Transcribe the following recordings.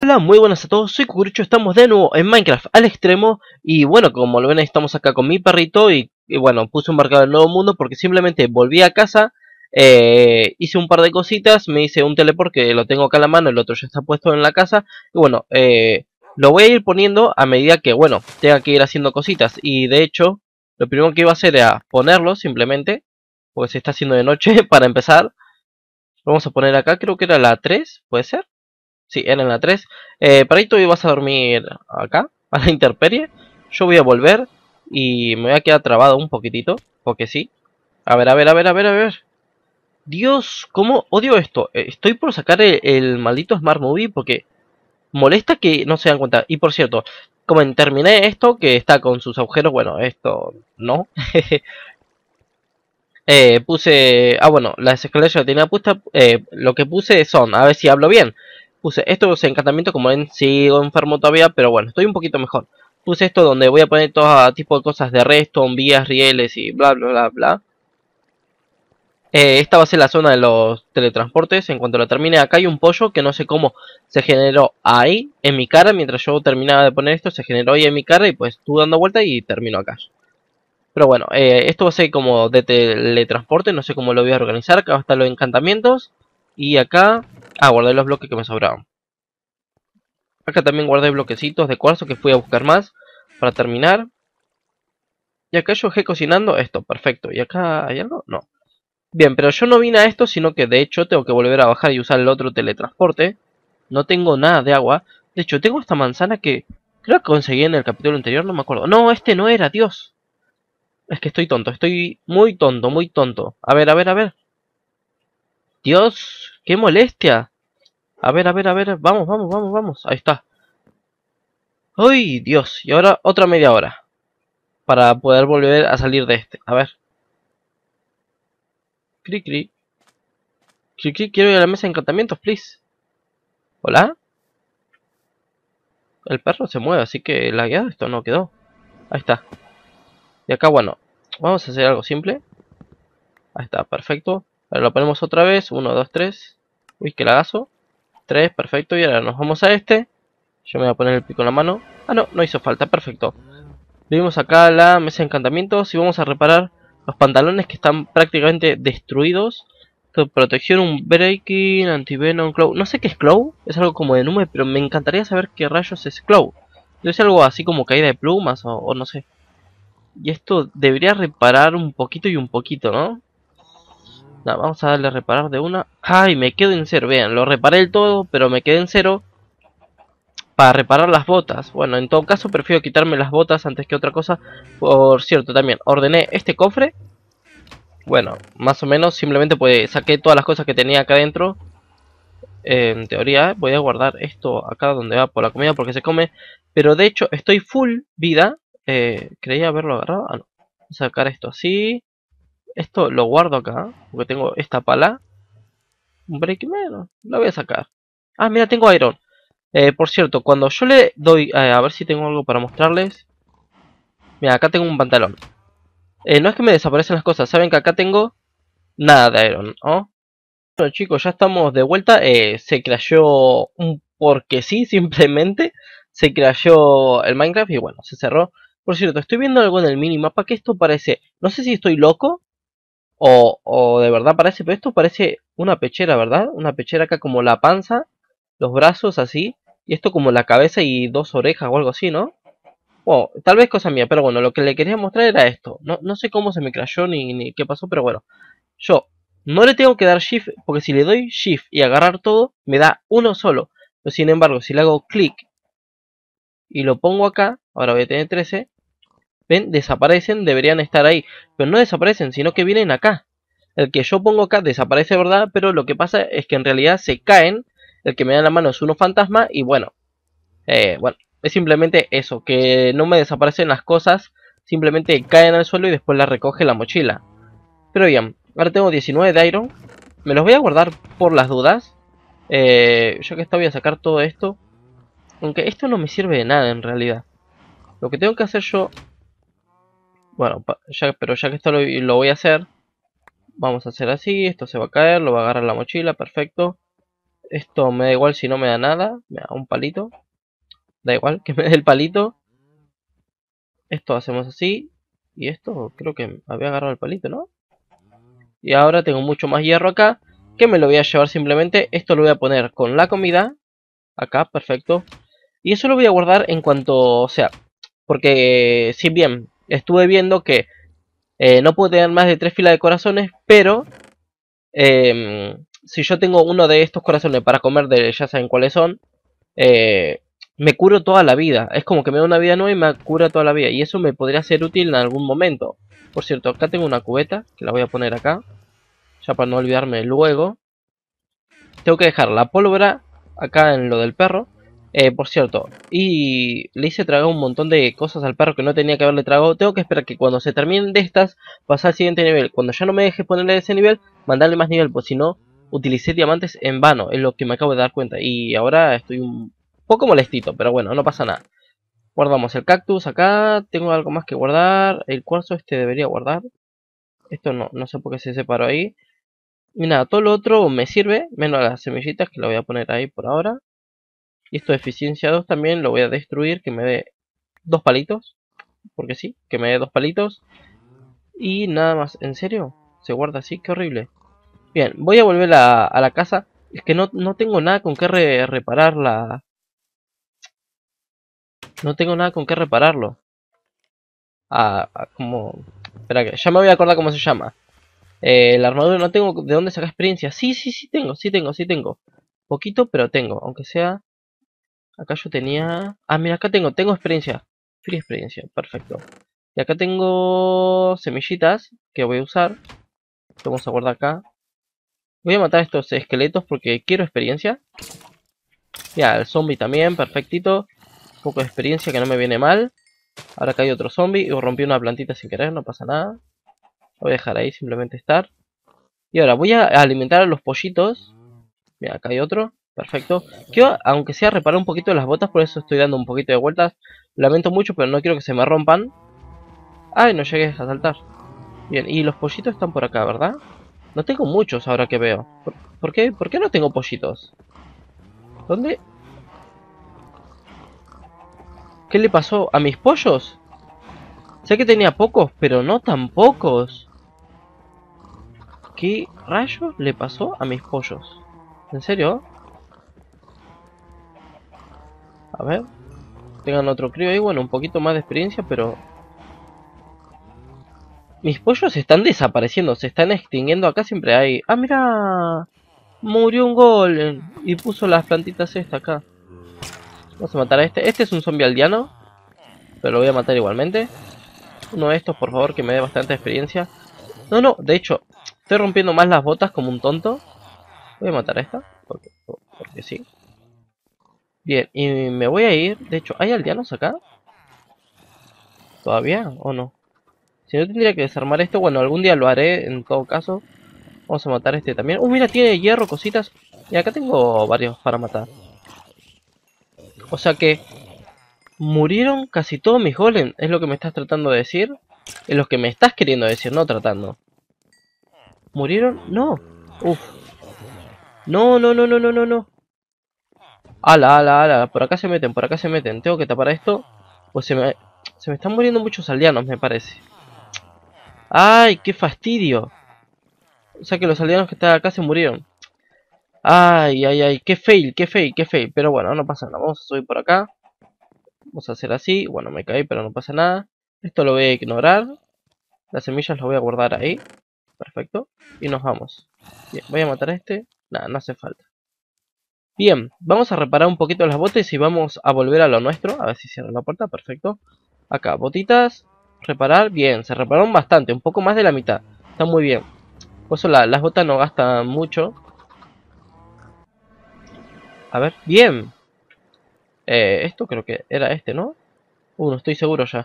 Hola, muy buenas a todos, soy Cucurucho, estamos de nuevo en Minecraft al extremo. Y bueno, como lo ven, estamos acá con mi perrito y bueno, puse un marcador del nuevo mundo porque simplemente volví a casa. Hice un par de cositas, me hice un teleport que lo tengo acá en la mano, el otro ya está puesto en la casa. Y bueno, lo voy a ir poniendo a medida que, bueno, tenga que ir haciendo cositas. Y de hecho, lo primero que iba a hacer era ponerlo simplemente, porque se está haciendo de noche para empezar. Vamos a poner acá, creo que era la 3, ¿puede ser? Sí, era en la 3. Perrito, hoy vas a dormir acá, a la intemperie. Yo voy a volver y me voy a quedar trabado un poquitito, porque sí. A ver, a ver, a ver, a ver, a ver. Dios, cómo odio esto. Estoy por sacar el maldito Smart Movie porque molesta que no se dan cuenta. Y por cierto, como terminé esto, que está con sus agujeros, bueno, esto no. Puse, bueno, las escaleras ya la tenía puesta. Lo que puse son, a ver si hablo bien. Puse estos encantamientos, como ven, sigo enfermo todavía, pero bueno, estoy un poquito mejor. Puse esto donde voy a poner todo tipo de cosas de redstone, vías, rieles y bla bla bla bla. Esta va a ser la zona de los teletransportes. En cuanto lo termine, acá hay un pollo que no sé cómo se generó ahí en mi cara. Mientras yo terminaba de poner esto, se generó ahí en mi cara y pues estuve dando vuelta y terminó acá. Pero bueno, esto va a ser como de teletransporte, no sé cómo lo voy a organizar. Acá están los encantamientos. Y acá, guardé los bloques que me sobraban. Acá también guardé bloquecitos de cuarzo que fui a buscar más para terminar. Y acá yo dejé cocinando esto, perfecto. ¿Y acá hay algo? No. Bien, pero yo no vine a esto, sino que de hecho tengo que volver a bajar y usar el otro teletransporte. No tengo nada de agua. De hecho, tengo esta manzana que creo que conseguí en el capítulo anterior, no me acuerdo. No, este no era, Dios. Es que estoy tonto, estoy muy tonto, muy tonto. A ver, a ver, a ver. Dios, qué molestia. A ver, a ver, a ver. Vamos, vamos, vamos, vamos. Ahí está. ¡Uy, Dios! Y ahora otra media hora. Para poder volver a salir de este. A ver. Cri, cri. Cri, cri. Quiero ir a la mesa de encantamientos, please. ¿Hola? El perro se mueve, así que lagueado esto no quedó. Ahí está. Y acá, bueno. Vamos a hacer algo simple. Ahí está, perfecto. Ahora lo ponemos otra vez. 1, 2, 3. Uy, qué lagazo. 3, perfecto. Y ahora nos vamos a este. Yo me voy a poner el pico en la mano. Ah, no, no hizo falta, perfecto. Vimos acá la mesa de encantamientos y vamos a reparar los pantalones que están prácticamente destruidos. Protección, un breaking, antivenom, claw. No sé qué es claw, es algo como de nube, pero me encantaría saber qué rayos es claw. Debe ser algo así como caída de plumas o no sé. Y esto debería reparar un poquito y un poquito, ¿no? Nada, vamos a darle a reparar de una. ¡Ay! Me quedo en cero. Vean, lo reparé del todo, pero me quedé en cero. Para reparar las botas. Bueno, en todo caso prefiero quitarme las botas antes que otra cosa. Por cierto, también ordené este cofre. Bueno, más o menos, simplemente pues saqué todas las cosas que tenía acá adentro. En teoría, voy a guardar esto acá donde va por la comida porque se come. Pero de hecho, estoy full vida. Creía haberlo agarrado. Ah, no. Voy a sacar esto así. Esto lo guardo acá, porque tengo esta pala. Un break menos, la voy a sacar. Ah, mira, tengo iron. Por cierto, cuando yo le doy, a ver si tengo algo para mostrarles. Mira, acá tengo un pantalón. No es que me desaparecen las cosas, saben que acá tengo nada de iron, ¿no? Bueno chicos, ya estamos de vuelta. Se crashó un porque sí, simplemente. Se crashó el Minecraft y bueno, se cerró. Por cierto, estoy viendo algo en el minimapa que esto parece... No sé si estoy loco o de verdad parece, pero esto parece una pechera, ¿verdad? Una pechera acá como la panza, los brazos así. Y esto como la cabeza y dos orejas o algo así, ¿no? Bueno, tal vez cosa mía, pero bueno, lo que le quería mostrar era esto. No sé cómo se me crashó ni qué pasó, pero bueno. Yo no le tengo que dar shift, porque si le doy shift y agarrar todo, me da uno solo. Pero sin embargo, si le hago clic y lo pongo acá, ahora voy a tener 13. ¿Ven? Desaparecen, deberían estar ahí. Pero no desaparecen, sino que vienen acá. El que yo pongo acá desaparece, ¿verdad? Pero lo que pasa es que en realidad se caen. El que me da la mano es uno fantasma y bueno. Bueno, es simplemente eso, que no me desaparecen las cosas, simplemente caen al suelo y después las recoge la mochila. Pero bien, ahora tengo 19 de iron, me los voy a guardar por las dudas. Yo que está voy a sacar todo esto, aunque esto no me sirve de nada en realidad. Lo que tengo que hacer yo, bueno, pero ya que esto lo voy a hacer, vamos a hacer así, esto se va a caer, lo va a agarrar la mochila, perfecto. Esto me da igual si no me da nada. Me da un palito. Da igual que me dé el palito. Esto hacemos así. Y esto creo que había agarrado el palito, ¿no? Y ahora tengo mucho más hierro acá. Que me lo voy a llevar simplemente. Esto lo voy a poner con la comida. Acá, perfecto. Y eso lo voy a guardar en cuanto... O sea, porque si bien estuve viendo que no puedo tener más de 3 filas de corazones. Pero si yo tengo uno de estos corazones para comer, de ya saben cuáles son, eh, me curo toda la vida. Es como que me da una vida nueva y me cura toda la vida. Y eso me podría ser útil en algún momento. Por cierto, acá tengo una cubeta que la voy a poner acá, ya para no olvidarme luego. Tengo que dejar la pólvora acá en lo del perro. Por cierto, y le hice tragar un montón de cosas al perro que no tenía que haberle tragado. Tengo que esperar que cuando se terminen de estas, pasar al siguiente nivel. Cuando ya no me deje ponerle ese nivel, mandarle más nivel, pues si no, utilicé diamantes en vano, es lo que me acabo de dar cuenta. Y ahora estoy un poco molestito, pero bueno, no pasa nada. Guardamos el cactus acá, tengo algo más que guardar. El cuarzo este debería guardar. Esto no, no sé por qué se separó ahí. Y nada, todo lo otro me sirve, menos las semillitas que lo voy a poner ahí por ahora. Y esto de eficiencia 2 también lo voy a destruir, que me dé 2 palitos. Porque sí, que me dé 2 palitos. Y nada más, ¿en serio? ¿Se guarda así? Qué horrible. Bien, voy a volver a la casa. Es que no tengo nada con qué reparar la... No tengo nada con qué repararlo. Como... Espera que ya me voy a acordar cómo se llama. La armadura no tengo de dónde sacar experiencia. Sí tengo. Poquito, pero tengo. Aunque sea... Acá yo tenía... Ah, mira, acá tengo experiencia. Free experiencia, perfecto. Y acá tengo semillitas que voy a usar. Vamos a guardar acá. Voy a matar a estos esqueletos porque quiero experiencia. Ya, el zombie también, perfectito. Un poco de experiencia que no me viene mal. Ahora acá hay otro zombie y rompí una plantita sin querer, no pasa nada. Lo voy a dejar ahí, simplemente estar. Y ahora voy a alimentar a los pollitos. Mira, acá hay otro. Perfecto. Quiero, aunque sea, reparar un poquito las botas, por eso estoy dando un poquito de vueltas. Lamento mucho, pero no quiero que se me rompan. Ay, no llegué a saltar. Bien, y los pollitos están por acá, ¿verdad? No tengo muchos ahora que veo. ¿Por qué? ¿Por qué no tengo pollitos? ¿Dónde? ¿Qué le pasó a mis pollos? Sé que tenía pocos, pero no tan pocos. ¿Qué rayos le pasó a mis pollos? ¿En serio? A ver. Tengan otro crío ahí, bueno, un poquito más de experiencia, pero... Mis pollos están desapareciendo, se están extinguiendo. Acá siempre hay... ¡Ah, mira! Murió un golem y puso las plantitas esta acá. Vamos a matar a este. Este es un zombie aldeano, pero lo voy a matar igualmente. Uno de estos, por favor, que me dé bastante experiencia. No, no, de hecho, estoy rompiendo más las botas como un tonto. Voy a matar a esta, porque sí. Bien, y me voy a ir. De hecho, ¿hay aldeanos acá? ¿Todavía o no? Si no, tendría que desarmar esto. Bueno, algún día lo haré, en todo caso. Vamos a matar a este también. Mira, tiene hierro, cositas. Y acá tengo varios para matar. O sea que murieron casi todos mis golems. ¿Es lo que me estás tratando de decir? Es lo que me estás queriendo decir, no tratando. ¿Murieron? No. Uf. No, no, no, no, no, no, no. Ala, ala, ala. Por acá se meten, por acá se meten. Tengo que tapar esto. Pues se me están muriendo muchos aldeanos, me parece. ¡Ay, qué fastidio! O sea que los aldeanos que estaban acá se murieron. ¡Ay, ay, ay! ¡Qué fail, qué fail, qué fail! Pero bueno, no pasa nada. Vamos a subir por acá. Vamos a hacer así. Bueno, me caí, pero no pasa nada. Esto lo voy a ignorar. Las semillas las voy a guardar ahí. Perfecto. Y nos vamos. Bien, voy a matar a este. Nada, no hace falta. Bien, vamos a reparar un poquito las botas y vamos a volver a lo nuestro. A ver si cierra la puerta, perfecto. Acá, botitas, reparar, bien, se repararon bastante, un poco más de la mitad. Está muy bien. Por eso las botas no gastan mucho. A ver, bien. Esto creo que era este, ¿no? No estoy seguro ya.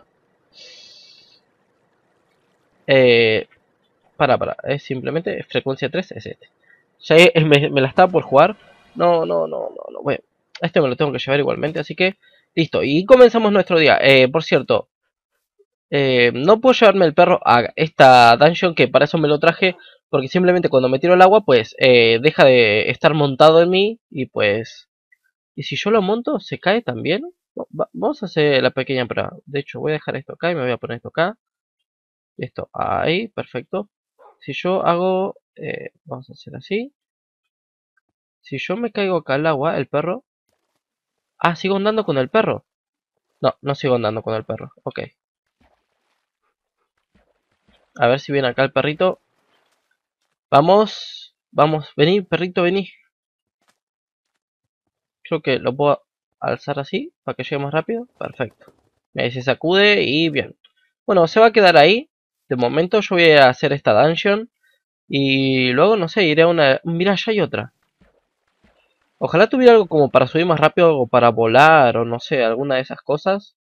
Eh, es simplemente frecuencia 3 es este. Ya me la estaba por jugar. No, no, no, no, no. Bueno, este me lo tengo que llevar igualmente, así que listo. Y comenzamos nuestro día. Por cierto, no puedo llevarme el perro a esta dungeon, que para eso me lo traje, porque simplemente cuando me tiro al agua, pues deja de estar montado en mí y pues... ¿Y si yo lo monto, se cae también? Vamos a hacer la pequeña prueba. De hecho, voy a dejar esto acá y me voy a poner esto acá. Esto ahí, perfecto. Si yo hago... vamos a hacer así. Si yo me caigo acá al agua, el perro... Ah, sigo andando con el perro. No, no sigo andando con el perro. Ok. A ver si viene acá el perrito. Vamos. Vamos. Vení, perrito, vení. Creo que lo puedo alzar así para que llegue más rápido. Perfecto. Se sacude y bien. Bueno, se va a quedar ahí. De momento yo voy a hacer esta dungeon. Y luego, no sé, iré a una... Mira, ya hay otra. Ojalá tuviera algo como para subir más rápido o para volar o no sé, alguna de esas cosas.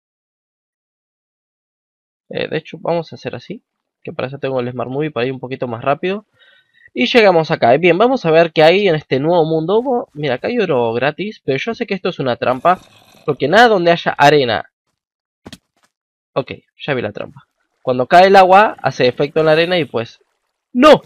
De hecho, vamos a hacer así. Que para eso tengo el Smart Movie para ir un poquito más rápido. Y llegamos acá. Bien, vamos a ver qué hay en este nuevo mundo. Mira, acá hay oro gratis, pero yo sé que esto es una trampa. Porque nada donde haya arena. Ok, ya vi la trampa. Cuando cae el agua, hace efecto en la arena y pues... ¡No!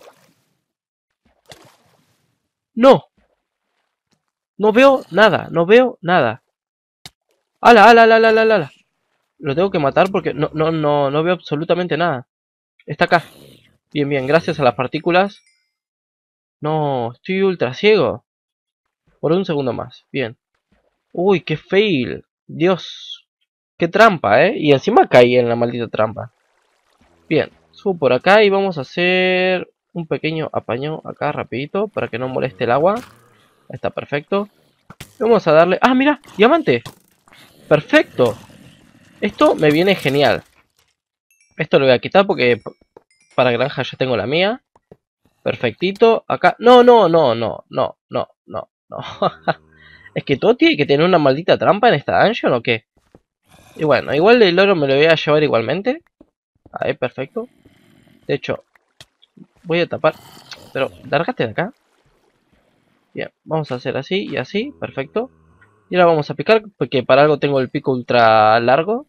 ¡No! No veo nada, no veo nada. ¡Hala, hala, hala, hala, hala! Lo tengo que matar porque no veo absolutamente nada. Está acá. Bien, bien, gracias a las partículas. No, estoy ultra ciego. Por un segundo más. Bien. Uy, qué fail. Dios. Qué trampa, ¿eh? Y encima caí en la maldita trampa. Bien. Subo por acá y vamos a hacer un pequeño apaño acá rapidito para que no moleste el agua. Está perfecto. Vamos a darle... ¡Ah, mira! ¡Diamante! ¡Perfecto! Esto me viene genial. Esto lo voy a quitar porque para granja ya tengo la mía. Perfectito. Acá... No, no, no, no, no, no, no, no. Es que todo tiene que tener una maldita trampa en esta dungeon o qué. Y bueno, igual el oro me lo voy a llevar igualmente. Ahí, perfecto. De hecho, voy a tapar. Pero, lárgate de acá. Bien, vamos a hacer así y así. Perfecto. Y ahora vamos a picar porque para algo tengo el pico ultra largo.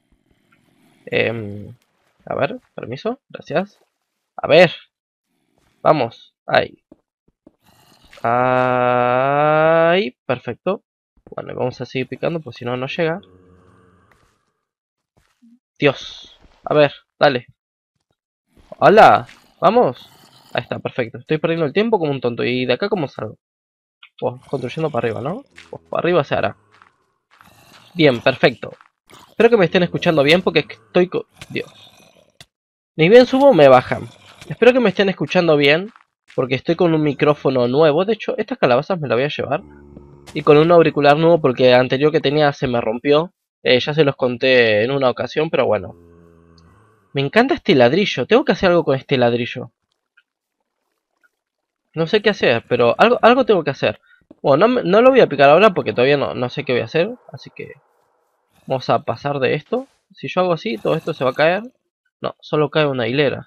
A ver, permiso, gracias. A ver, vamos, ahí. Ahí, perfecto. Bueno, vamos a seguir picando, pues si no, no llega. Dios. A ver, dale. ¡Hola! ¡Vamos! Ahí está, perfecto. Estoy perdiendo el tiempo como un tonto. ¿Y de acá cómo salgo? Pues construyendo para arriba, ¿no? Pues para arriba se hará. Bien, perfecto. Espero que me estén escuchando bien porque estoy con... Dios. Ni bien subo, me bajan. Espero que me estén escuchando bien porque estoy con un micrófono nuevo. De hecho, estas calabazas me las voy a llevar. Y con un auricular nuevo porque el anterior que tenía se me rompió. Ya se los conté en una ocasión, pero bueno. Me encanta este ladrillo. Tengo que hacer algo con este ladrillo. No sé qué hacer, pero algo tengo que hacer. Bueno, no lo voy a picar ahora porque todavía no sé qué voy a hacer. Así que vamos a pasar de esto. Si yo hago así, todo esto se va a caer. No, solo cae una hilera.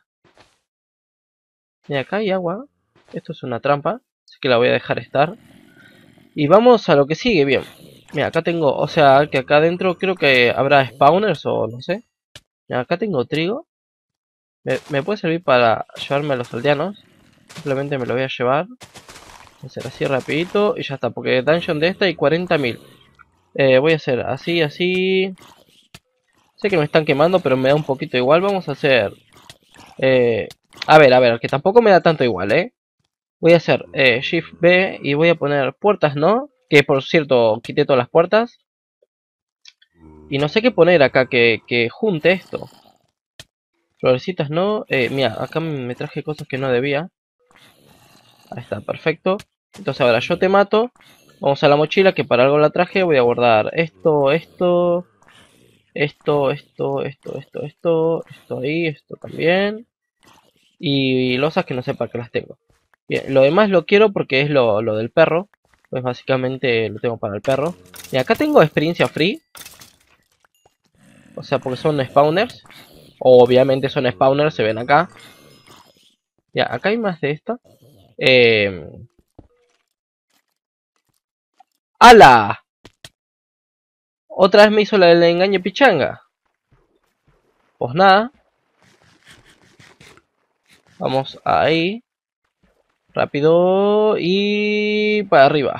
Y acá hay agua. Esto es una trampa. Así que la voy a dejar estar. Y vamos a lo que sigue, bien. Mira, acá tengo, o sea, que acá adentro creo que habrá spawners o no sé. Mira, acá tengo trigo. Me puede servir para llevarme a los aldeanos. Simplemente me lo voy a llevar. Voy a hacer así rapidito y ya está. Porque dungeon de esta hay 40.000. Voy a hacer así, así. Sé que me están quemando, pero me da un poquito igual. Vamos a hacer... a ver, que tampoco me da tanto igual, ¿eh? Voy a hacer Shift B y voy a poner puertas, ¿no? Que por cierto, quité todas las puertas. Y no sé qué poner acá que junte esto. Florecitas, ¿no? Mira, acá me traje cosas que no debía. Ahí está, perfecto. Entonces ahora yo te mato. Vamos a la mochila que para algo la traje. Voy a guardar esto, esto, esto ahí, esto también. Y losas que no sé para qué las tengo. Bien, lo demás lo quiero porque es lo del perro. Pues básicamente lo tengo para el perro. Y acá tengo experiencia free. O sea, porque son spawners. Obviamente son spawners, se ven acá. Ya, acá hay más de esta. ¡Hala! Otra vez me hizo la del engaño pichanga. Pues nada. Vamos ahí. Rápido y para arriba.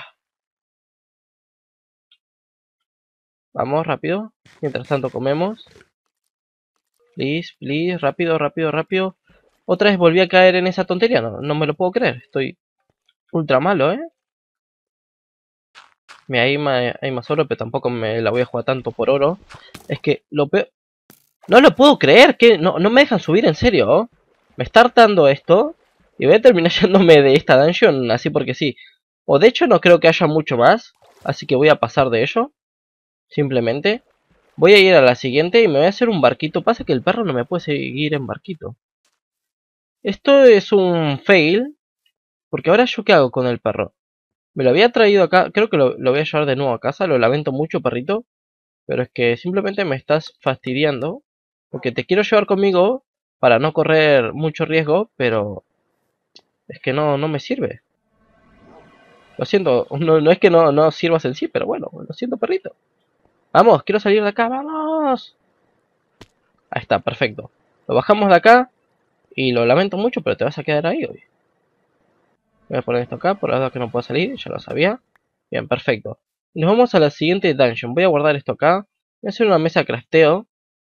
Vamos, rápido. Mientras tanto comemos. Please, please, rápido, rápido, rápido. Otra vez volví a caer en esa tontería. No me lo puedo creer. Estoy ultra malo, ¿eh? Mira, hay más oro, pero tampoco me la voy a jugar tanto por oro. Es que lo peor... No lo puedo creer, que no me dejan subir, en serio. Me está hartando esto. Y voy a terminar yéndome de esta dungeon así porque sí. O de hecho no creo que haya mucho más. Así que voy a pasar de ello. Simplemente. Voy a ir a la siguiente y me voy a hacer un barquito. Pasa que el perro no me puede seguir en barquito. Esto es un fail. Porque ahora yo qué hago con el perro. Me lo había traído acá. Creo que lo voy a llevar de nuevo a casa. Lo lamento mucho, perrito. Pero es que simplemente me estás fastidiando. Porque te quiero llevar conmigo para no correr mucho riesgo. Pero es que no me sirve. Lo siento. No es que no sirvas en sí. Pero bueno, lo siento, perrito. Vamos, quiero salir de acá. ¡Vamos! Ahí está, perfecto. Lo bajamos de acá. Y lo lamento mucho, pero te vas a quedar ahí hoy. Voy a poner esto acá, por la duda que no puedo salir, ya lo sabía. Bien, perfecto. Nos vamos a la siguiente dungeon. Voy a guardar esto acá. Voy a hacer una mesa de crafteo.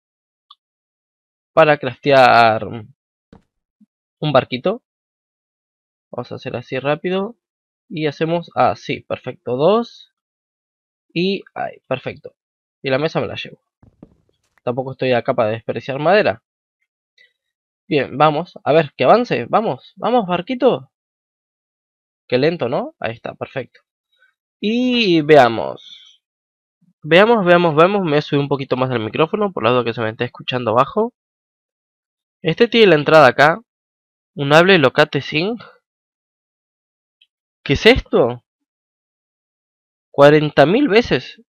Para craftear un barquito. Vamos a hacer así rápido. Y hacemos así, perfecto. Dos. Y ahí, perfecto. Y la mesa me la llevo. Tampoco estoy acá para desperdiciar madera. Bien, vamos. A ver, que avance. Vamos, vamos, barquito. Qué lento, ¿no? Ahí está, perfecto. Y veamos. Veamos. Me voy a subir un poquito más del micrófono, por lado que se me esté escuchando bajo. Este tiene la entrada acá. Un hable locate sing. ¿Qué es esto? 40.000 veces.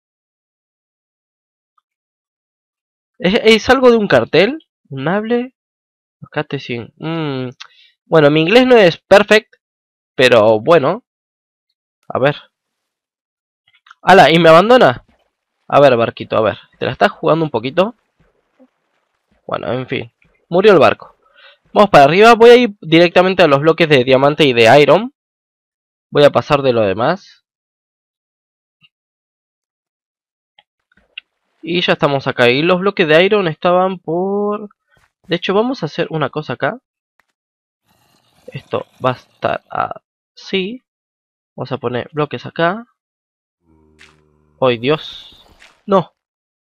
¿Es algo de un cartel? Un hable locate sing. Bueno, mi inglés no es perfect, pero bueno. A ver. ¡Hala! ¿Y me abandona? A ver, barquito, a ver. ¿Te la estás jugando un poquito? Bueno, en fin. Murió el barco. Vamos para arriba. Voy a ir directamente a los bloques de diamante y de iron. Voy a pasar de lo demás. Y ya estamos acá. Y los bloques de iron estaban por... De hecho, vamos a hacer una cosa acá. Esto va a estar así. Vamos a poner bloques acá. ¡Ay, Dios! ¡No!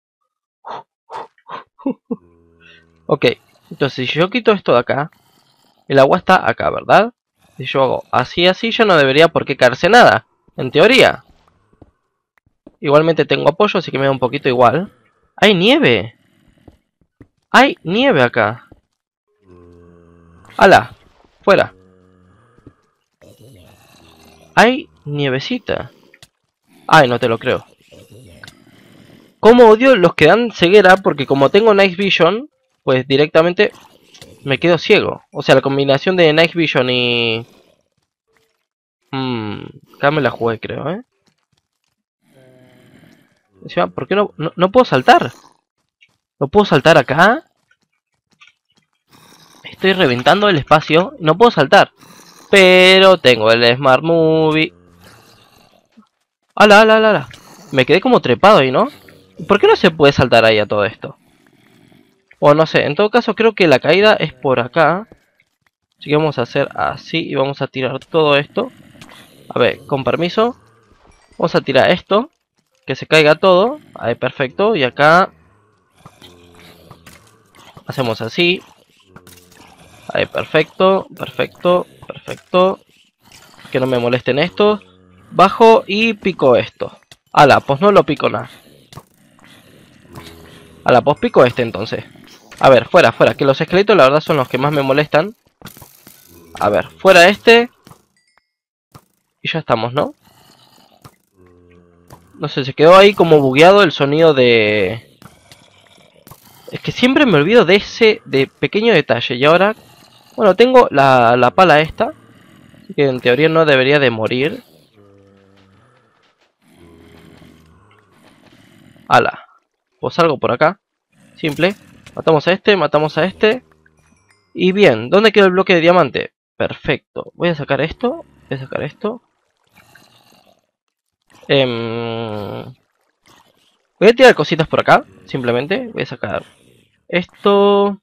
Ok. Entonces, si yo quito esto de acá, el agua está acá, ¿verdad? Si yo hago así, así, ya no debería por qué caerse nada. En teoría. Igualmente tengo apoyo, así que me da un poquito igual. ¡Hay nieve! ¡Hay nieve acá! ¡Hala! ¡Fuera! ¡Hay nievecita! ¡Ay, no te lo creo! Como odio los que dan ceguera, porque como tengo Night Vision, pues directamente me quedo ciego. O sea, la combinación de Night Vision y... acá me la jugué, creo, ¿eh? Encima, ¿por qué no puedo saltar? ¿No puedo saltar acá? Estoy reventando el espacio. No puedo saltar. Pero tengo el Smart Movie. ¡Hala, hala, hala, hala! Me quedé como trepado ahí, ¿no? ¿Por qué no se puede saltar ahí a todo esto? O no sé, en todo caso creo que la caída es por acá. Así que vamos a hacer así y vamos a tirar todo esto. A ver, con permiso. Vamos a tirar esto. Que se caiga todo. Ahí, perfecto. Y acá hacemos así. Ahí, perfecto, perfecto, perfecto. Que no me molesten estos. Bajo y pico esto. Ala, pues no lo pico nada. Ala, pues pico este entonces. A ver, fuera, fuera. Que los esqueletos la verdad son los que más me molestan. A ver, fuera este. Y ya estamos, ¿no? No sé, se quedó ahí como bugueado el sonido de... Es que siempre me olvido de ese pequeño detalle. Y ahora... Bueno, tengo la pala esta. Así que en teoría no debería de morir. Ala. Pues salgo por acá. Simple. Matamos a este, matamos a este. Y bien, ¿dónde quedó el bloque de diamante? perfecto. Voy a sacar esto. Voy a sacar esto. Voy a tirar cositas por acá. Simplemente. Voy a sacar esto.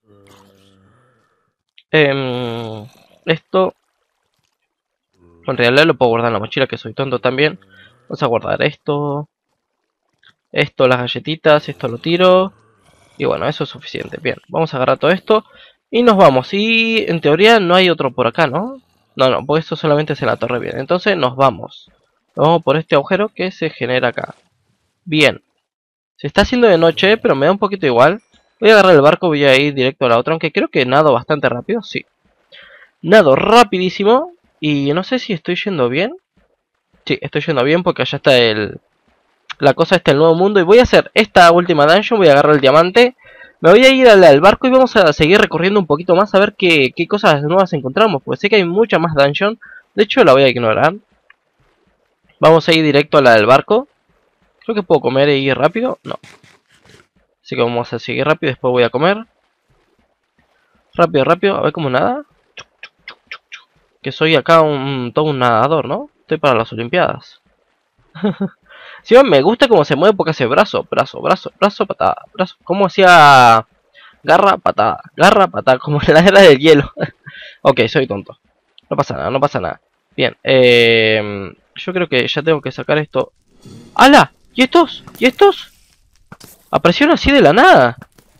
Esto. En realidad lo puedo guardar en la mochila, que soy tonto también. Vamos a guardar esto. Esto, las galletitas. Esto lo tiro. Y bueno, eso es suficiente. Bien, vamos a agarrar todo esto. Y nos vamos. Y en teoría no hay otro por acá, ¿no? No, no, porque esto solamente es en la torre. Bien, entonces nos vamos. Nos vamos por este agujero que se genera acá. Bien. Se está haciendo de noche, pero me da un poquito igual. Voy a agarrar el barco, voy a ir directo a la otra. Aunque creo que nado bastante rápido, sí. Nado rapidísimo. Y no sé si estoy yendo bien. Sí, estoy yendo bien porque allá está la cosa, está el nuevo mundo. Y voy a hacer esta última dungeon. Voy a agarrar el diamante. Me voy a ir al barco y vamos a seguir recorriendo un poquito más. A ver qué cosas nuevas encontramos. Porque sé que hay mucha más dungeon. De hecho la voy a ignorar. Vamos a ir directo a la del barco. Creo que puedo comer e ir rápido. No. Así que vamos a seguir rápido. Después voy a comer. Rápido, rápido. A ver cómo nada. Que soy acá todo un nadador, ¿no? Estoy para las olimpiadas. Sí, me gusta cómo se mueve porque hace brazo, brazo, brazo, brazo, patada, brazo. Como hacía garra, patada, como en la era del hielo. Ok, soy tonto. No pasa nada, no pasa nada. Bien, yo creo que ya tengo que sacar esto. ¡Hala! ¿Y estos? ¿Y estos? Aparecieron así de la nada.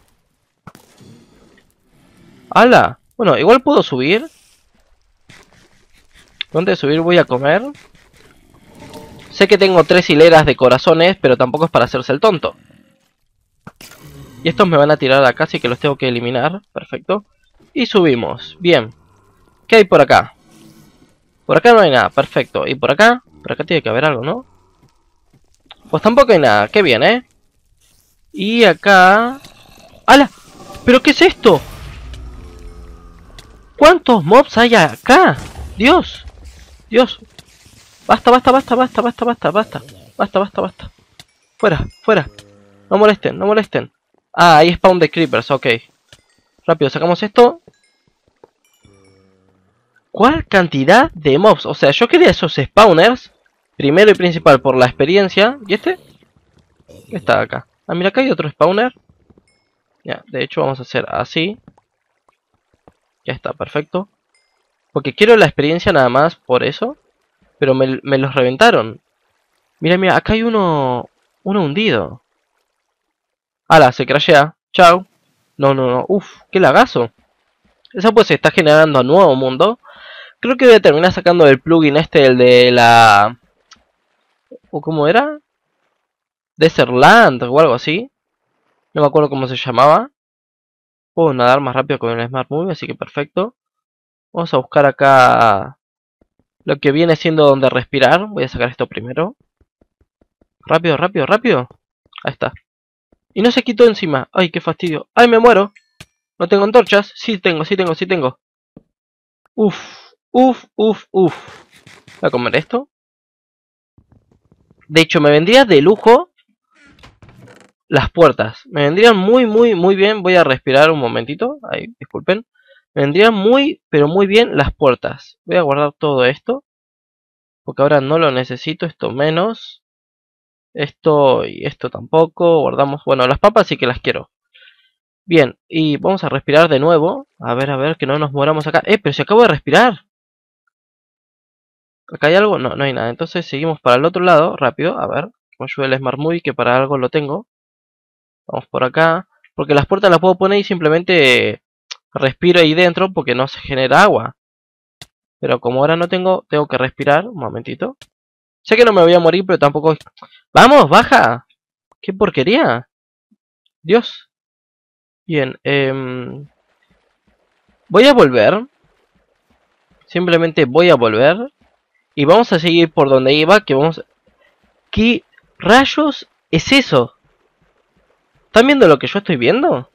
¡Hala! Bueno, igual puedo subir. Antes de subir voy a comer. Sé que tengo 3 hileras de corazones, pero tampoco es para hacerse el tonto. Y estos me van a tirar acá, así que los tengo que eliminar. Perfecto. Y subimos. Bien. ¿Qué hay por acá? Por acá no hay nada. Perfecto. ¿Y por acá? Por acá tiene que haber algo, ¿no? Pues tampoco hay nada. Qué bien, ¿eh? Y acá... ¡Hala! ¿Pero qué es esto? ¿Cuántos mobs hay acá? ¡Dios! ¡Dios! Basta, basta, basta, basta, basta, basta, basta. Basta, basta, basta. Fuera, fuera. No molesten, no molesten. Ah, ahí spawn de creepers, ok. Rápido, sacamos esto. ¿Cuál cantidad de mobs? O sea, yo quería esos spawners. Primero y principal por la experiencia. ¿Y este? ¿Qué está acá? Ah, mira, acá hay otro spawner. Ya, de hecho vamos a hacer así. Ya está, perfecto. Porque quiero la experiencia nada más por eso. Pero me los reventaron. Mira, mira, acá hay uno hundido. ¡Hala! Se crashea. Chao. No, no, no. Uf, qué lagazo. Eso pues se está generando un nuevo mundo. Creo que voy a terminar sacando el plugin este, el de la... ¿Cómo era? Desertland o algo así. No me acuerdo cómo se llamaba. Puedo nadar más rápido con el Smart Move, así que perfecto. Vamos a buscar acá lo que viene siendo donde respirar. Voy a sacar esto primero. Rápido, rápido, rápido. Ahí está. Y no se quitó encima. Ay, qué fastidio. Ay, me muero. No tengo antorchas. Sí tengo, sí tengo, sí tengo. Uf, uf, uf, uf. Voy a comer esto. De hecho, me vendría de lujo las puertas. Me vendrían muy, muy, muy bien. Voy a respirar un momentito. Ahí, disculpen. Me vendrían muy, pero muy bien las puertas. Voy a guardar todo esto. Porque ahora no lo necesito. Esto menos. Esto y esto tampoco. Guardamos. Bueno, las papas sí que las quiero. Bien, y vamos a respirar de nuevo. A ver, que no nos moramos acá. Pero si acabo de respirar. ¿Acá hay algo? No, no hay nada. Entonces seguimos para el otro lado, rápido. A ver, que me ayude el Smart Movie, que para algo lo tengo. Vamos por acá. Porque las puertas las puedo poner y simplemente respiro ahí dentro porque no se genera agua. Pero como ahora no tengo que respirar. Un momentito. Sé que no me voy a morir, pero tampoco... ¡Vamos, baja! ¡Qué porquería! Dios. Bien, voy a volver. Simplemente voy a volver. Y vamos a seguir por donde iba, que vamos... ¿Qué rayos es eso? ¿Están viendo lo que yo estoy viendo?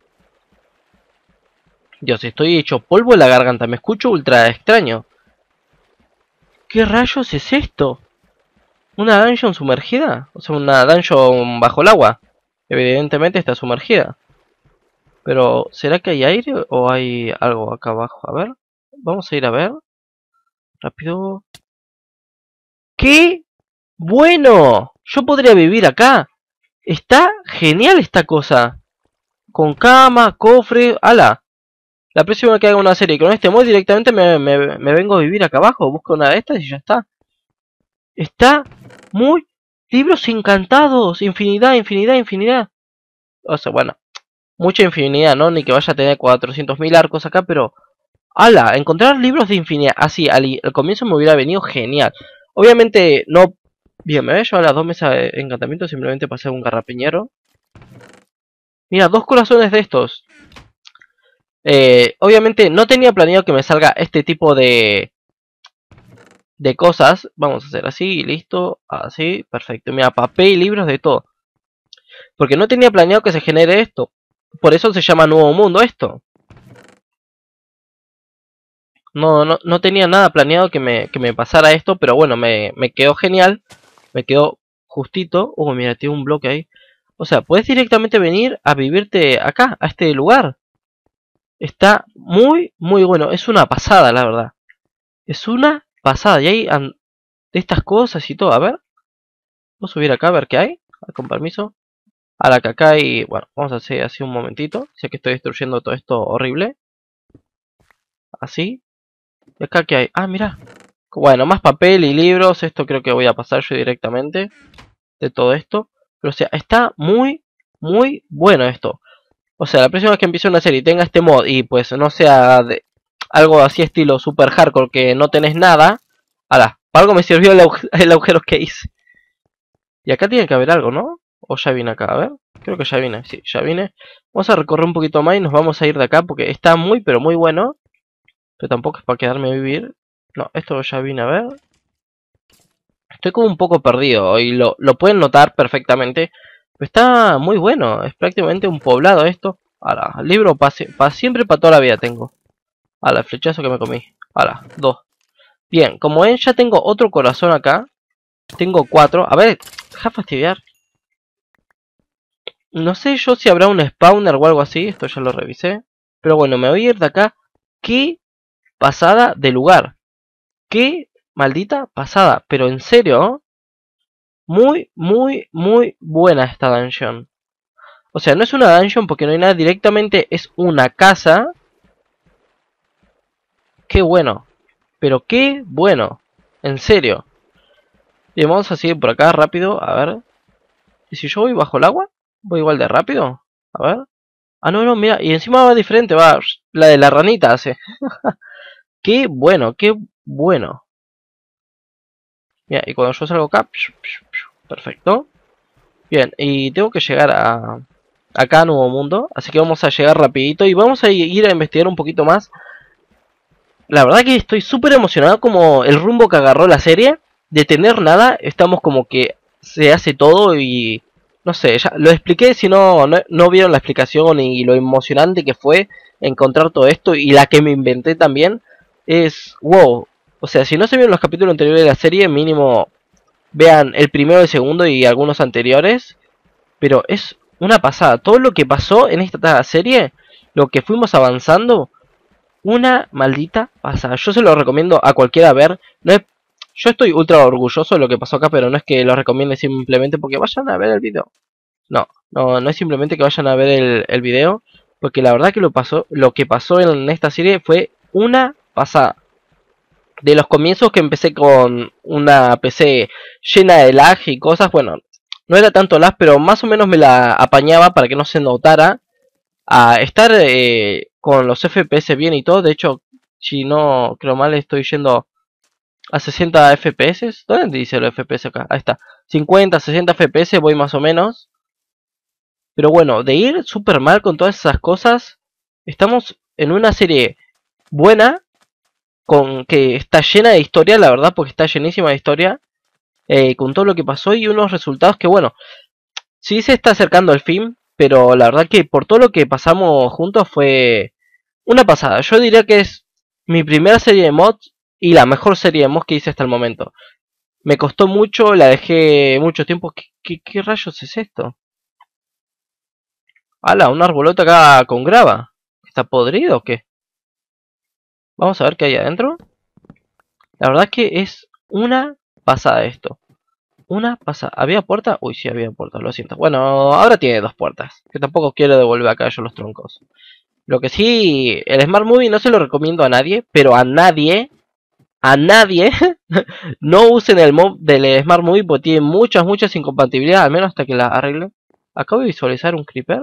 Dios, estoy hecho polvo en la garganta, me escucho ultra extraño. ¿Qué rayos es esto? ¿Una dungeon sumergida? O sea, una dungeon bajo el agua. Evidentemente está sumergida. Pero, ¿será que hay aire o hay algo acá abajo? A ver. Vamos a ir a ver. Rápido. ¡Qué bueno! Yo podría vivir acá. Está genial esta cosa. Con cama, cofre, ala. La próxima vez que haga una serie con este mod directamente me vengo a vivir acá abajo. Busco una de estas y ya está. Está muy... Libros encantados. Infinidad, infinidad, infinidad. O sea, bueno. Mucha infinidad, ¿no? Ni que vaya a tener 400.000 arcos acá, pero... ala, encontrar libros de infinidad. Así, al comienzo me hubiera venido genial. Obviamente no... Bien, me voy a llevar las 2 mesas de encantamiento simplemente para hacer un garrapiñero. Mira, 2 corazones de estos. Obviamente no tenía planeado que me salga este tipo de cosas. Vamos a hacer así, listo, así, perfecto. Mira, papel y libros de todo. Porque no tenía planeado que se genere esto. Por eso se llama Nuevo Mundo esto. No tenía nada planeado que me pasara esto, pero bueno, me quedó genial. Me quedó justito. Mira, tiene un bloque ahí. O sea, puedes directamente venir a vivirte acá, a este lugar. Está muy, muy bueno. Es una pasada, la verdad. Es una pasada. Y hay de estas cosas y todo. A ver. Vamos a subir acá a ver qué hay. Con permiso. A la que acá hay... Bueno, vamos a hacer así un momentito. Sé que estoy destruyendo todo esto horrible. Así. ¿Y acá qué hay? Ah, mira. Bueno, más papel y libros. Esto creo que voy a pasar yo directamente. De todo esto. Pero o sea, está muy, muy bueno esto. O sea, la próxima vez que empiece una serie y tenga este mod y pues no sea de algo así estilo super hardcore que no tenés nada. Ala, para algo me sirvió el agujero que hice. Y acá tiene que haber algo, ¿no? O ya vine acá, a ver. Creo que ya vine, sí, ya vine. Vamos a recorrer un poquito más y nos vamos a ir de acá porque está muy, pero muy bueno. Pero tampoco es para quedarme a vivir. No, esto ya vine a ver. Estoy como un poco perdido y lo pueden notar perfectamente. Pero está muy bueno, es prácticamente un poblado esto. Ahora, libro para siempre, para toda la vida tengo. Ahora, el flechazo que me comí. Ahora, 2. Bien, como ven, ya tengo otro corazón acá. Tengo 4. A ver, deja fastidiar. No sé yo si habrá un spawner o algo así. Esto ya lo revisé. Pero bueno, me voy a ir de acá. Qué pasada de lugar. Qué maldita pasada. Pero en serio, ¿no? Muy, muy, muy buena esta dungeon. O sea, no es una dungeon porque no hay nada. Directamente es una casa. Qué bueno. Pero qué bueno. En serio. Bien, vamos a seguir por acá rápido. A ver. ¿Y si yo voy bajo el agua? ¿Voy igual de rápido? A ver. Ah, no, no, mira. Y encima va diferente. Va. La de la ranita hace. Qué bueno, qué bueno. Mira, y cuando yo salgo acá. Perfecto. Bien, y tengo que llegar a... acá a Nuevo Mundo. Así que vamos a llegar rapidito. Y vamos a ir a investigar un poquito más. La verdad que estoy súper emocionado como el rumbo que agarró la serie. De tener nada, estamos como que se hace todo y... no sé, ya lo expliqué si no vieron la explicación y lo emocionante que fue encontrar todo esto y la que me inventé también. Es wow. O sea, si no se vieron los capítulos anteriores de la serie, mínimo vean el primero, el segundo y algunos anteriores. Pero es una pasada. Todo lo que pasó en esta serie, lo que fuimos avanzando... una maldita pasada. Yo se lo recomiendo a cualquiera ver. No es, yo estoy ultra orgulloso de lo que pasó acá, pero no es que lo recomiende simplemente porque vayan a ver el video. No es simplemente que vayan a ver el video. Porque la verdad que lo que pasó en esta serie fue una pasada. De los comienzos que empecé con una PC llena de lag y cosas, bueno, no era tanto lag, pero más o menos me la apañaba para que no se notara a estar con los FPS bien y todo. De hecho, si no creo mal, estoy yendo a 60 FPS. ¿Dónde dice los FPS acá? Ahí está. 50, 60 FPS voy más o menos. Pero bueno, de ir súper mal con todas esas cosas, estamos en una serie buena, con que está llena de historia, la verdad, porque está llenísima de historia, con todo lo que pasó y unos resultados que, bueno, sí se está acercando al fin, pero la verdad que por todo lo que pasamos juntos fue una pasada. Yo diría que es mi primera serie de mods y la mejor serie de mods que hice hasta el momento. Me costó mucho, la dejé mucho tiempo. ¿Qué rayos es esto? ¡Hala! Un arbolote acá con grava. ¿Está podrido o qué? Vamos a ver qué hay adentro. La verdad que es una pasada esto. Una pasada. ¿Había puerta? Uy, sí, había puerta, lo siento. Bueno, ahora tiene dos puertas. Que tampoco quiero devolver acá yo los troncos. Lo que sí, el Smart Movie no se lo recomiendo a nadie, pero a nadie, no usen el mod del Smart Movie porque tiene muchas incompatibilidades, al menos hasta que la arreglen. Acabo de visualizar un creeper.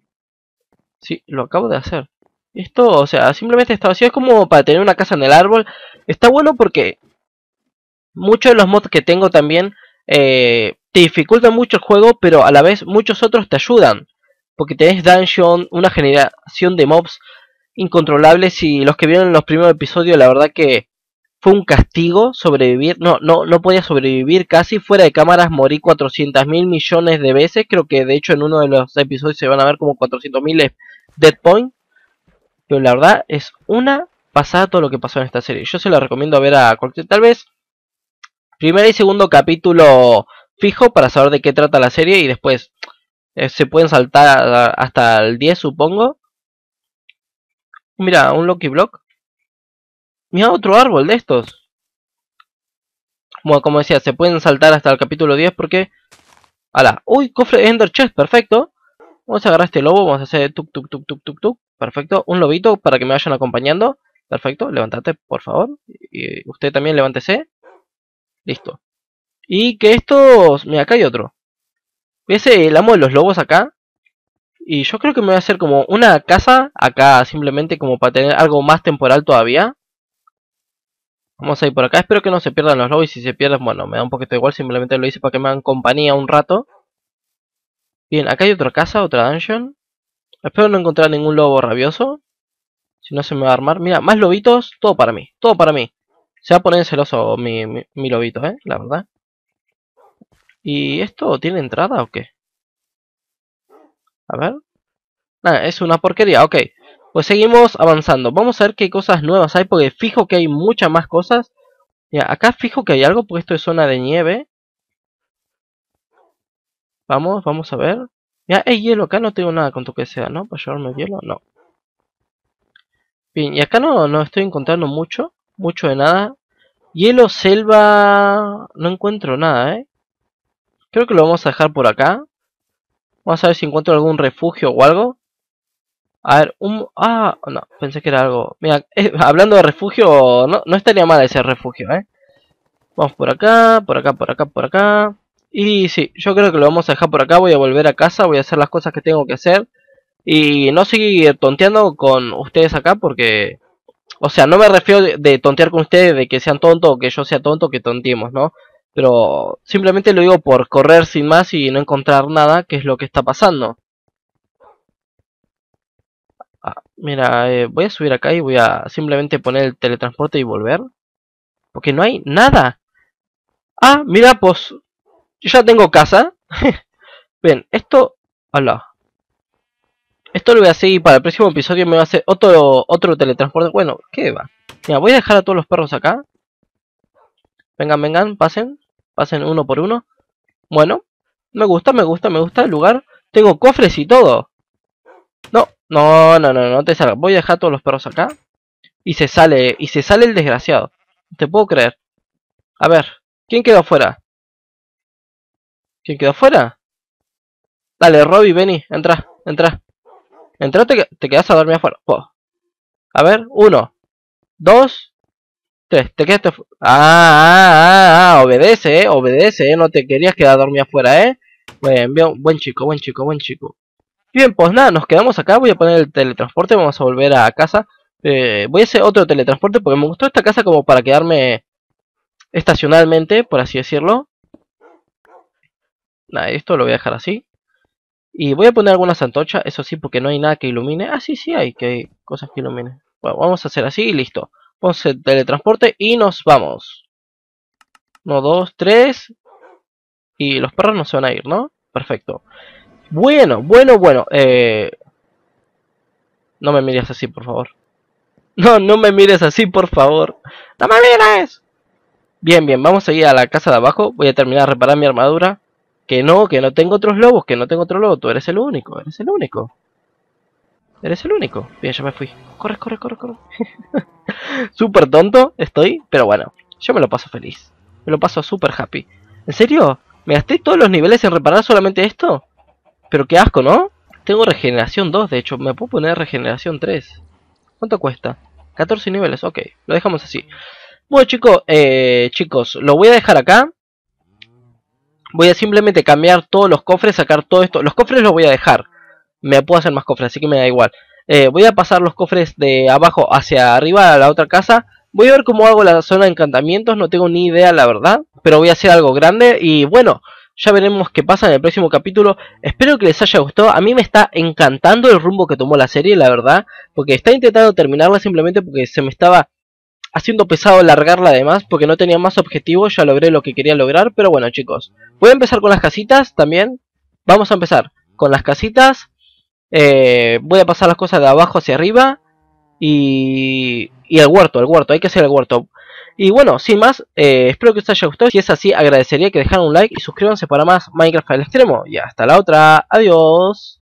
Sí, lo acabo de hacer. Esto, o sea, simplemente está vacío. Es como para tener una casa en el árbol. Está bueno porque muchos de los mods que tengo también te dificultan mucho el juego, pero a la vez muchos otros te ayudan. Porque tenés dungeon, una generación de mobs incontrolables y los que vieron en los primeros episodios, la verdad que fue un castigo sobrevivir. No podía sobrevivir casi. Fuera de cámaras morí 400.000 millones de veces. Creo que de hecho en uno de los episodios se van a ver como 400.000 dead point. Pero la verdad es una pasada todo lo que pasó en esta serie. Yo se la recomiendo ver a cualquier... Tal vez primer y segundo capítulo fijo para saber de qué trata la serie. Y después se pueden saltar hasta el 10 supongo. Mira, un Lucky Block. Mira otro árbol de estos. Bueno, como decía, se pueden saltar hasta el capítulo 10 porque... ¡Hala! ¡Uy! Cofre de Ender Chest, perfecto. Vamos a agarrar este lobo, vamos a hacer tuk tuk tuk tuk tuk tuk. Perfecto. Un lobito para que me vayan acompañando. Perfecto, levántate, por favor. Y usted también levántese. Listo. Y que estos... Mira, acá hay otro. Ese el amo de los lobos acá. Y yo creo que me voy a hacer como una casa acá simplemente como para tener algo más temporal todavía. Vamos a ir por acá. Espero que no se pierdan los lobos. Y si se pierden, bueno, me da un poquito igual. Simplemente lo hice para que me hagan compañía un rato. Bien, acá hay otra casa, otra dungeon. Espero no encontrar ningún lobo rabioso. Si no se me va a armar. Mira, más lobitos. Todo para mí. Todo para mí. Se va a poner celoso mi lobito, la verdad. ¿Y esto tiene entrada o qué? A ver. Nada, es una porquería. Ok. Pues seguimos avanzando. Vamos a ver qué cosas nuevas hay. Porque fijo que hay muchas más cosas. Mira, acá fijo que hay algo. Porque esto es zona de nieve. Vamos a ver. Mira, hay hielo. Acá no tengo nada con tu que sea, ¿no? Para llevarme hielo. No. Bien, y acá no estoy encontrando mucho. Mucho de nada. Hielo, selva... No encuentro nada, Creo que lo vamos a dejar por acá. Vamos a ver si encuentro algún refugio o algo. A ver, Ah, no, pensé que era algo... Mira, hablando de refugio, no estaría mal ese refugio, Vamos por acá, por acá, por acá, por acá. Y sí, yo creo que lo vamos a dejar por acá. Voy a volver a casa, voy a hacer las cosas que tengo que hacer. Y no seguir tonteando con ustedes acá porque... O sea, no me refiero de tontear con ustedes, de que sean tontos o que yo sea tonto, que tonteemos, ¿no? Pero simplemente lo digo por correr sin más y no encontrar nada, que es lo que está pasando. Mira, voy a subir acá y voy a simplemente poner el teletransporte y volver. Porque no hay nada. Ah, mira, pues yo ya tengo casa. Bien, esto... Hola. Esto lo voy a hacer y para el próximo episodio me va a hacer otro teletransporte. Bueno, ¿qué va? Mira, voy a dejar a todos los perros acá. Vengan, pasen. Pasen uno por uno. Bueno, me gusta el lugar. Tengo cofres y todo. No te salgas. Voy a dejar a todos los perros acá. Y se sale el desgraciado. Te puedo creer. A ver, ¿quién quedó afuera? ¿Quién quedó afuera? Dale, Robby, vení, entra. Entra, te quedas a dormir afuera. A ver, 1, 2, 3, te quedaste afuera. Obedece, obedece, no te querías quedar a dormir afuera, Bien, buen chico. Bien, pues nada, nos quedamos acá, voy a poner el teletransporte, vamos a volver a casa. Voy a hacer otro teletransporte porque me gustó esta casa como para quedarme estacionalmente, por así decirlo. Nada, esto lo voy a dejar así. Y voy a poner algunas antorchas, eso sí, porque no hay nada que ilumine. Ah, sí, hay cosas que iluminen. Bueno, vamos a hacer así y listo. Vamos a hacer teletransporte y nos vamos. 1, 2, 3. Y los perros no se van a ir, ¿no? Perfecto. Bueno. No me mires así, por favor. No me mires así, por favor. ¡No me mires! Bien, vamos a ir a la casa de abajo. Voy a terminar de reparar mi armadura. Que no tengo otros lobos, Tú eres el único, Eres el único. Bien, ya me fui. Corre, corre, corre, corre. Súper tonto estoy, pero bueno, yo me lo paso feliz. Me lo paso súper happy. ¿En serio? ¿Me gasté todos los niveles en reparar solamente esto? Pero qué asco, ¿no? Tengo regeneración 2, de hecho. Me puedo poner regeneración 3. ¿Cuánto cuesta? 14 niveles, ok. Lo dejamos así. Bueno, chicos, lo voy a dejar acá. Voy a simplemente cambiar todos los cofres, sacar todo esto. Los cofres los voy a dejar. Me puedo hacer más cofres, así que me da igual. Voy a pasar los cofres de abajo hacia arriba a la otra casa. Voy a ver cómo hago la zona de encantamientos. No tengo ni idea, la verdad. Pero voy a hacer algo grande. Y bueno, ya veremos qué pasa en el próximo capítulo. Espero que les haya gustado. A mí me está encantando el rumbo que tomó la serie, la verdad. Porque estaba intentando terminarla simplemente porque se me estaba haciendo pesado largarla además. Porque no tenía más objetivos. Ya logré lo que quería lograr. Pero bueno, chicos. Voy a empezar con las casitas también. Vamos a empezar con las casitas. Voy a pasar las cosas de abajo hacia arriba. Y el huerto, hay que hacer el huerto. Y bueno, sin más, espero que os haya gustado. Si es así, agradecería que dejaran un like y suscríbanse para más Minecraft al extremo. Y hasta la otra, adiós.